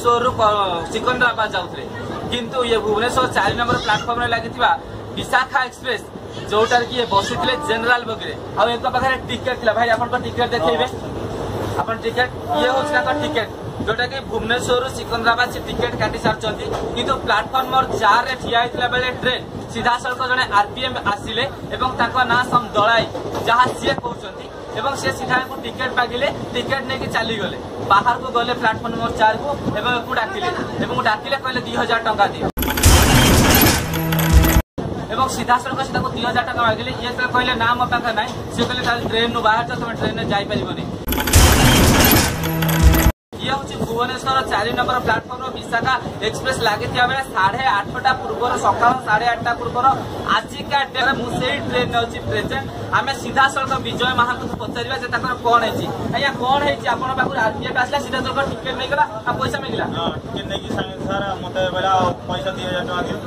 भुवनेश्वर सिकंदराबाद जाऊे किंतु ये Bhubaneswar 4 number platform रे लगी विशाखा एक्सप्रेस जोटार कि बसी जनरल बगिरे एक पाखे टिकेट थी भाई आप टिकेट देखेबे अपन टिकेट ये हूँ टिकेट जोटा कि भुवनेश्वर सिकंदराबाद से टिकेट काटी सारी किंतु प्लाटफॉर्म 4 रे ठिया होता बेले ट्रेन सीधा सड़क जड़े आरपीएम आसिले ना सम दलाई जहाँ सी कहते सी सीधा टिकेट मागिले टिकेट नहीं चली गले बाहर को गले प्लाटफॉर्म नंबर 4 को डाकिले कहले 2000 टंका दियो सीधा सड़क से 2000 टंका मागिले ये कहले ना मो पाखे ना सी कहले ट्रेन बाहर तुम ट्रेन जापरि ये हूँ Bhubaneswar 4 number platform Vishakha express लगी बेले 8:30 पूर्व सका 8:30 पूर्व आजिका डेट मुझे ट्रेन अच्छी प्रेजेंट आम सीधा सड़क विजय महांत को पचार से कौन है आज्ञा कौन है आप आरपीएफ आसला सीधा सड़क टिकेट नहीं गला पैसा मिलला टिकेट नहीं सर मत पैसा 2000 टका दियो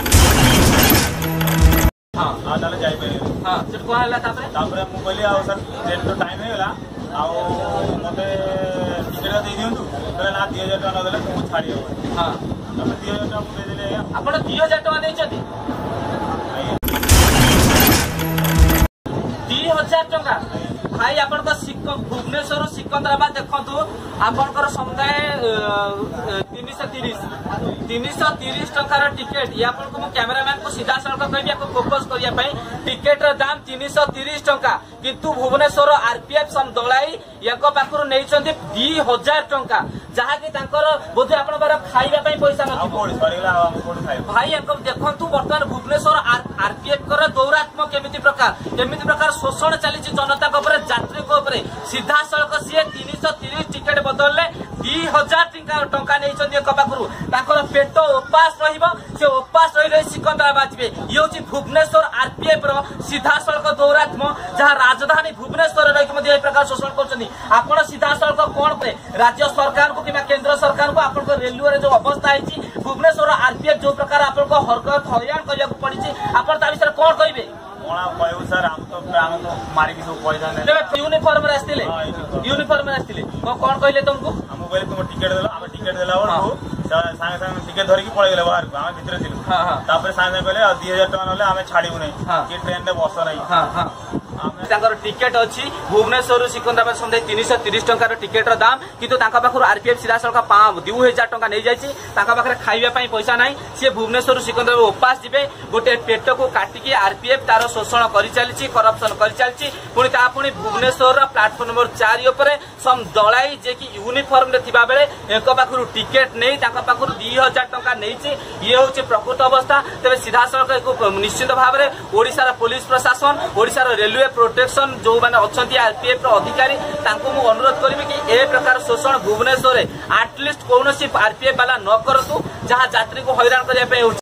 हाँ हाँ कौन है मुझे सर ट्रेन तो टाइम है मत टिकेट दे दिंतु ना 2000 टका नदेले तुमको छाड़ी हाँ 2000 टका मुझे आप 2000 टका 2000 टका भाई आप भुवनेश्वर सिकंदराबाद देखु आपंकर समुदाय 330 टकार टिकेट ये आपको कैमेरामैन को सीधा सड़क कहि फोकस करने टिकेट दाम 330 टका किंतु भुवनेश्वर आरपीएफ सम दलाई एक पाखर नहीं 2000 टका जहाँकि बोधे आप खाइबा पैसा न भाई देखु बर्तमान भुवनेश्वर आरपीएफ दौरात्मक केमिति प्रकार शोषण चली जनता यात्री सीधा सड़क सी 330 टिकेट बदल 2000 टंका नहीं पाखर पेट उपास रपास रही सिकंदराबाद जी ये हूँ भुवनेश्वर आरपीएफ सीधा सड़क दौरात्म जहाँ राजधानी भुवनेश्वर रही प्रकार शोषण कर सीधा सड़क कौन पे राज्य सरकार को कि केंद्र सरकार को आप रेलवे जो अवस्था है भुवनेश्वर आरपीएफ जो प्रकार आपको हरकत हरियाण करने पड़ी आप विषय कौन कहे सर मारिकी सब पैसा यूनिफॉर्म यूनिफॉर्म कौन कहले तुमको हम कहले तुम टिकेट देला हम टिकेट देला सांगे सांगे टिकेट धरिकी पड़े गले बाहर आम भितर थिलु सांगे कहले 2000 टका नले आम छाड़ू नहीं कि ट्रेन रे बस नहीं टिकेट अच्छी भुवनेश्वर सिकंदराबाद समुदाय 330 टंकार टिकेट दाम किंतु पाखर आरपीएफ सीधा सड़क 2000 टंका नहीं जाए खाइबा पैसा ना सी भुवनेश्वर सिकंदराबाद उपास जीवे गोटे पेट को काटिकी आरपीएफ तार शोषण कर चली करप्शन कर चली पुणी भुवनेश्वर प्लाटफॉर्म नंबर 4 सम दलाई जे कि यूनिफॉर्म रे बेले एक पाखर टिकेट नहीं 2000 टंका नहीं ये हूँ प्रकृत अवस्था तेज सीधा सड़क निश्चित भाव में ओडिशार पुलिस प्रशासन ओडिशार रेलवे प्रोटेक्शन जो मैंने अच्छा आरपीएफ अधिकारी अनुरोध करी कि ए प्रकार शोषण भुवनेश्वर एटलिस्ट कौन आरपीएफ वाला न करतु जहाँ यात्री को हैरान करने